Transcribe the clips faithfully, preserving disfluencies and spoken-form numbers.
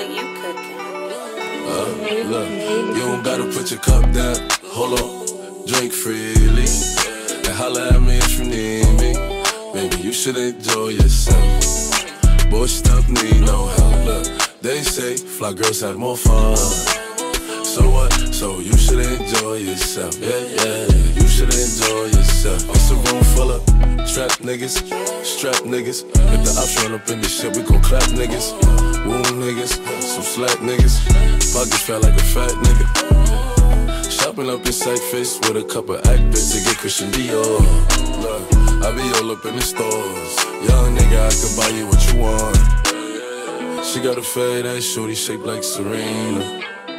Uh, look, you don't gotta put your cup down. Hold on, drink freely and holla at me if you need me. Baby, you should enjoy yourself. Boy, stuff need no help. Look, they say fly girls have more fun. So what? So you should enjoy yourself. Yeah, yeah, you should enjoy yourself. It's a room full of trap niggas, strap niggas. If the ops run up in this shit, we gon' clap niggas. Wound niggas, some slack niggas. Pockets felt like a fat nigga. Shopping up in sight face with a couple actors to get Christian Dior. Look, I be all up in the stores. Young nigga, I could buy you what you want. She got a fade ass shorty shaped like Serena.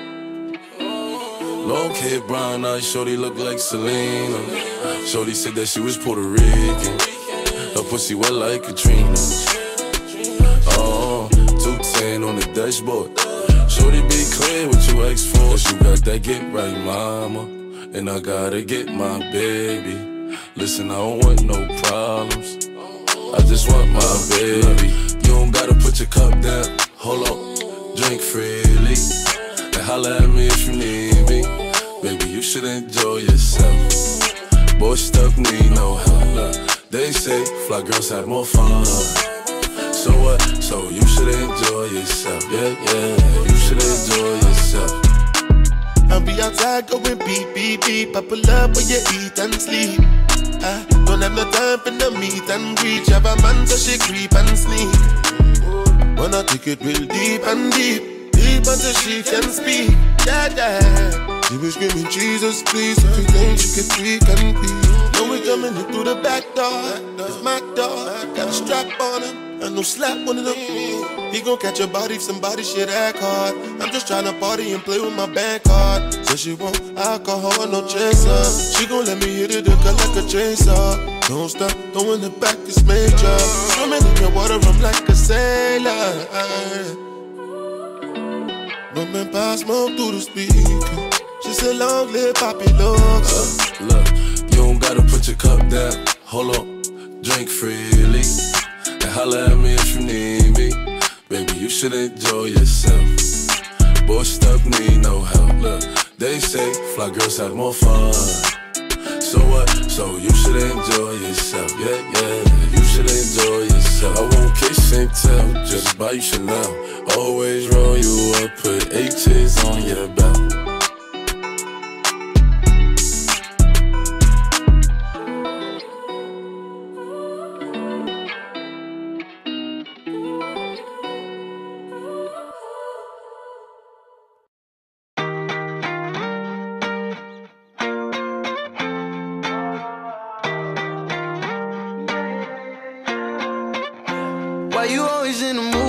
Long hair, brown eyes, shorty look like Selena. Shorty said that she was Puerto Rican. Her pussy wet like Katrina. Oh, two ten on the dashboard. Shorty be clear what you ask for. Cause you got that get right, mama. And I gotta get my baby. Listen, I don't want no problems. I just want my baby. You don't gotta put your cup down. Hold on, drink freely and holla at me if you need me. Baby, you should enjoy yourself. Boy, stuff need no help. They say fly girls have more fun. So what? So you should enjoy yourself. Yeah, yeah, you should enjoy yourself. I'll be outside going beep, beep, beep. I pull up when you eat and sleep. I don't have no time for the meet and greet. Have a man so she creep and sneak. Wanna take it real deep and deep, deep until she can speak. Yeah, yeah. She was screaming, Jesus, please. If you think she could freak and be. Know we coming in through the back door. It's my door. Got a strap on him and no slap one of them. He gon' catch a body if somebody shit act hard. I'm just tryna party and play with my bank card. Says she want alcohol, no chaser. She gon' let me hit it, it cut like a chainsaw. Don't stop, throwing it back, it's major. Swimming in your water, I'm like a sailor. Bumping past smoke through the speaker. She said long live Poppy looks. Uh, look, you don't gotta put your cup down. Hold on, drink freely and holla at me if you need me. Baby, you should enjoy yourself. Boy, stuff need no help. Look, they say fly girls have more fun. So what? So you should enjoy yourself. Yeah, yeah, you should enjoy yourself. I won't kiss and tell, just buy you Chanel. Always roll you up, put H's on your belt. Why you always in the mood?